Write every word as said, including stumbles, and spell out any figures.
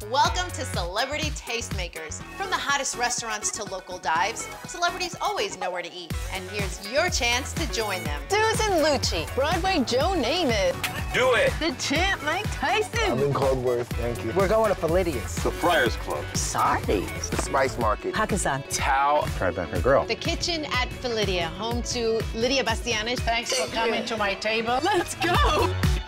Welcome to Celebrity Tastemakers. From the hottest restaurants to local dives, celebrities always know where to eat. And here's your chance to join them. Susan Lucci, Broadway Joe Namath. Do it! The champ, Mike Tyson. I'm in Coldworth, thank you. We're going to Lidia's. The Friars Club. Sardi's. The Spice Market. Hakkasan. Tao. Tribeca Grill. The Kitchen at Lidia, home to Lidia Bastianich. Thanks for coming to my table. Let's go!